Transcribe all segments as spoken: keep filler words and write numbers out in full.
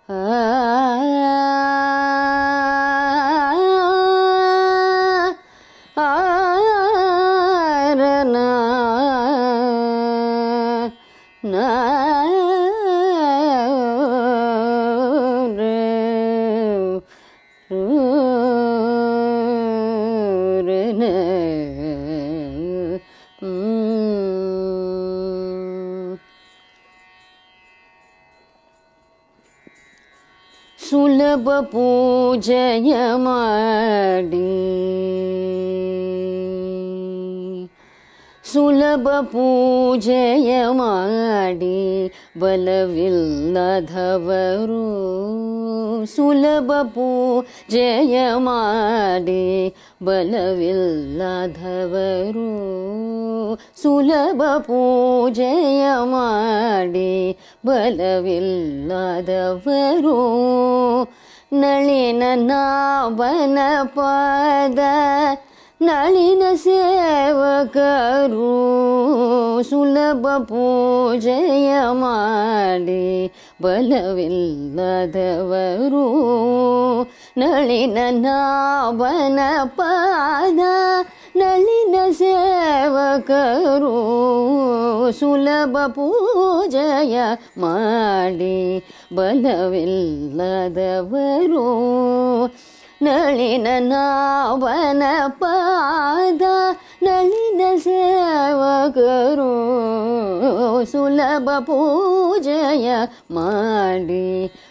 ಸುಲಭ ಪೂಜೆಯ ಮಾಡಿ ಸುಲಭ ಪೂಜೆಯ ಮಾಡಿ ಬಲವಿಲ್ಲದವರು ಸುಲಭ ಪೂಜೆಯ ಮಾಡಿ ಬಲವಿಲ್ಲದವರು ಸುಲಭ ಪೂಜೆಯ ಮಾಡಿ ಬಲವಿಲ್ಲದವರು ನಳಿನ ನಾಭನ ಪಾದ ನಳಿನ ಸೇವಕರು ಸುಲಭ ಪೂಜೆಯ ಮಾಡಿ ಬಲವಿಲ್ಲದವರು ನಳಿನ ನಾಭನ ಪಾದ ನಳಿನ ಸೇವಕರು ಸುಲಭ ಪೂಜೆಯ ಮಾಡಿ ಬಲವಿಲ್ಲದವರು ನಳಿನ ನಾಭನ ಪಾದ ನಳಿನ ಸೇವಕರು ಸುಲಭ ಪೂಜೆಯ ಮಾಡಿ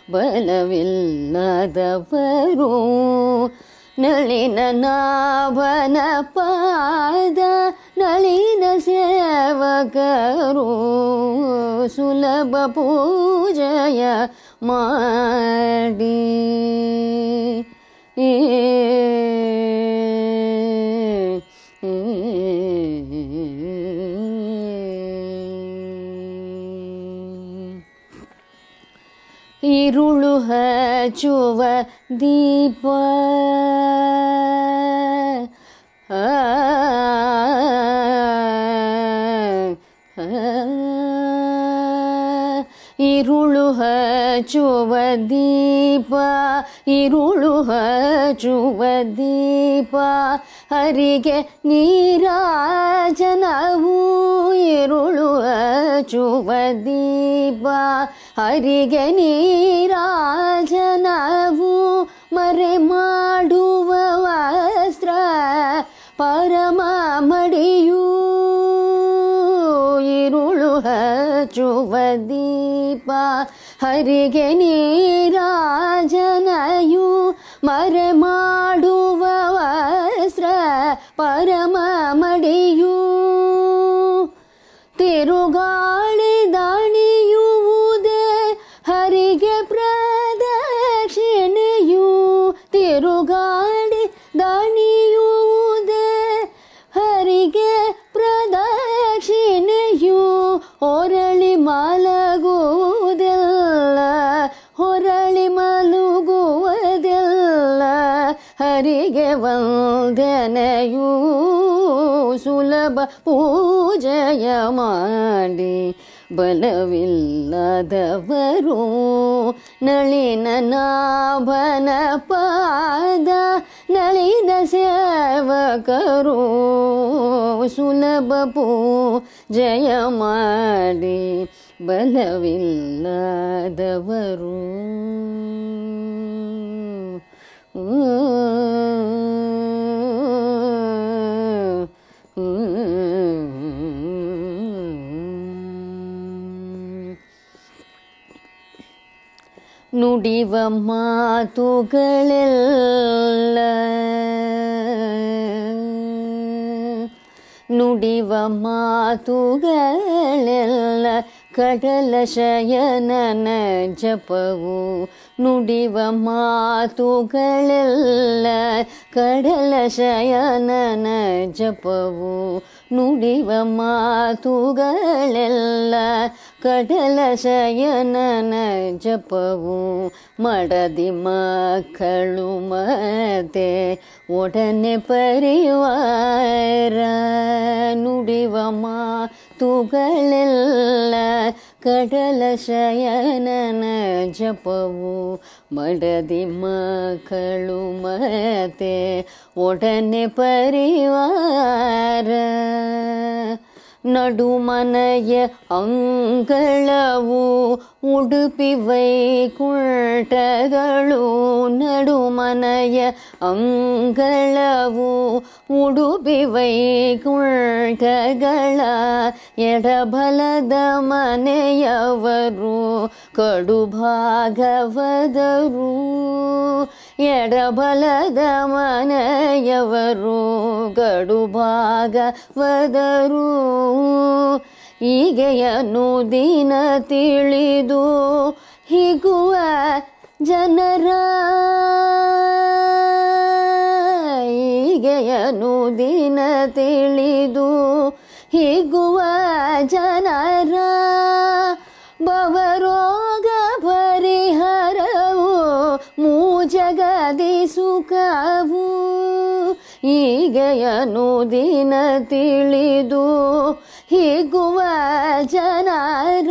ಬಲವಿಲ್ಲದವರು ನಳಿನ ನಾಭನ ಪಾದ ನಳಿನ ಸೇವಕರು ಸುಲಭ ಪೂಜೆಯ ಮಾಡಿ ഇരുളു ಹಚ್ಚುವ ದೀಪ ഇരുಳು ಹಚ್ಚುವ ದೀಪ ഇരുಳು ಹಚ್ಚುವ ದೀಪ ಹರಿಗೆ ನೀರಾಜನವು ഇരുಳು ಹಚ್ಚುವ ದೀಪ ಹರಿಗೆ ನೀರಾಜನವು ಮರೆ ಮಾಡುವ ವಸ್ತ್ರ ಪರಮ ಮಡಿಯು ഇരുಳು ಹಚ್ಚುವ ದೀಪ ಹರಿಗೆ ನೀರಾಜನಯು ಮರೆ ಮಾಡುವ ವಸ್ತ್ರ ಪರಮ ಮಡಿಯು ತಿರುಗಾಳಿ ದಾಣಿಯುವುದೇ ಹರಿಗೆ ಪ್ರದಕ್ಷಿಣೆಯು ತಿರುಗಾಳಿ ದಾಣಿಯುವುದೇ ಹರಿಗೆ ಪ್ರದಕ್ಷಿಣೆಯು ಹೊರಳಿ ಮಲಗುವುದಿಲ್ಲ ಹೊರಳಿ ಮಲಗುವುದಿಲ್ಲ ಹರಿಗೆ ವಂದನೆಯು ಸುಲಭ ಪೂಜೆಯ ಮಾಡಿ ಬಲವಿಲ್ಲದವರು ನಳಿನ ನಾಭನ ಪಾದ ನಳಿನ ಸೇವಕರು ಸುಲಭ ಪೂಜೆಯ ಮಾಡಿ ಬಲವಿಲ್ಲದವರು ನುಡಿವ ಮಾತುಗಳೆಲ್ಲ ನುಡಿವ ಮಾತುಗಳೆಲ್ಲ ಕಡಲ ಶಯನನ ಜಪವು ನುಡಿವ ಮಾತುಗಳೆಲ್ಲ ಕಡಲ ಶಯನನ ಜಪವು ನುಡಿವ ಮಾತುಗಳೆಲ್ಲ ಕಡಲ ಶಯನನ ಜಪವು ಮಡದಿ ಮಕ್ಕಳು ಮತ್ತೆ ಒಡನೆ ಪರಿವಾರ ನುಡಿವ ಮಾತುಗಳೆಲ್ಲ ಕಡಲ ಶಯನನ ಜಪವು ಮಡದಿ ಮಕ್ಕಳು ಮತ್ತೆ ಒಡನೆ ಪರಿವಾರ ನಡುಮನೆಯ ಅಂಗಳವು ಉಡುಪಿ ವೈಕುಂಠಗಳು ನಡುಮನೆಯ ಅಂಗಳವು ಉಡುಪಿ ವೈಕುಂಠಗಳ ಎಡಬಲದ ಮನೆಯವರು ಕಡು ಭಾಗವದರು ಎಡಬಲದ ಮನೆಯವರು ಕಡು ಭಾಗವದರು ಈಗೆಯನು ದಿನ ತಿಳಿದು ಹಿಗುವ ಜನರ ಈಗೆಯನು ದಿನ ತಿಳಿದು ಹಿಗುವ ಜನರ ಭವರೋಗ ಪರಿಹಾರವು ಮೂಜಗದಿ ಸುಖವು ಈಗೆಯನು ದಿನ ತಿಳಿದು ಹಿಗುವ ಜನರ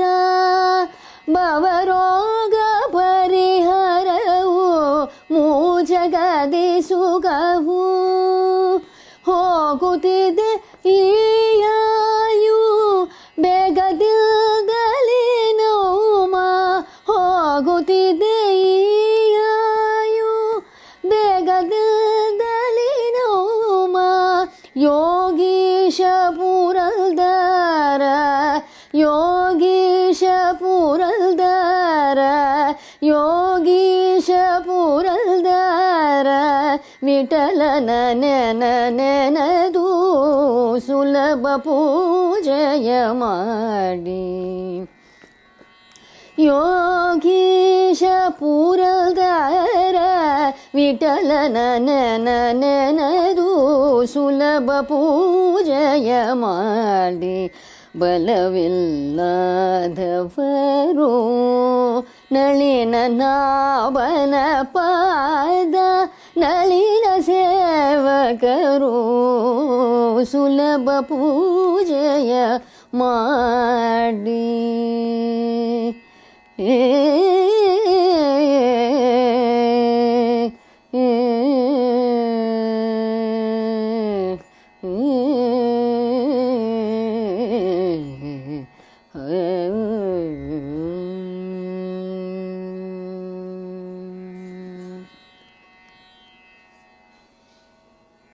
ಭವರೋಗ ಪರಿಹಾರವು ಮೂಜಗದಿ ಸುಖವು ಹೋಗುತ್ತಿದೆ ಈ ಆಯು ಬೇಗದಿಲ್ದಲಿ ನೋಮ ಹೋಗುತ್ತಿದೆ ಈ ಆಯು ಬೇಗದಿಲ್ದಲಿ ನೋಮ ಯೋಗೀಶ ಪುರಲ್ದಾರ ಯೋಗೀಶ ಪುರಲ್ದಾರ ಯೋಗೀಶ ಪುರಲ್ದಾರ ವಿಠಲನ ನೆನ ನೆನದು ಸುಲಭ ಪೂಜೆಯ ಮಾಡಿ ಯೋಗೀಶ ಪುರಲ್ದಾರ ವಿಠಲನ ನೆನ ನೆನದು ಸುಲಭ ಪೂಜೆಯ ಮಾಡಿ ಬಲವಿಲ್ಲದವರು ನಳಿನ ನಾವನ ಪಾದ ನಳಿನ ಸೇವಕರು ಸುಲಭ ಪೂಜೆಯ ಮಾಡಿ ಏ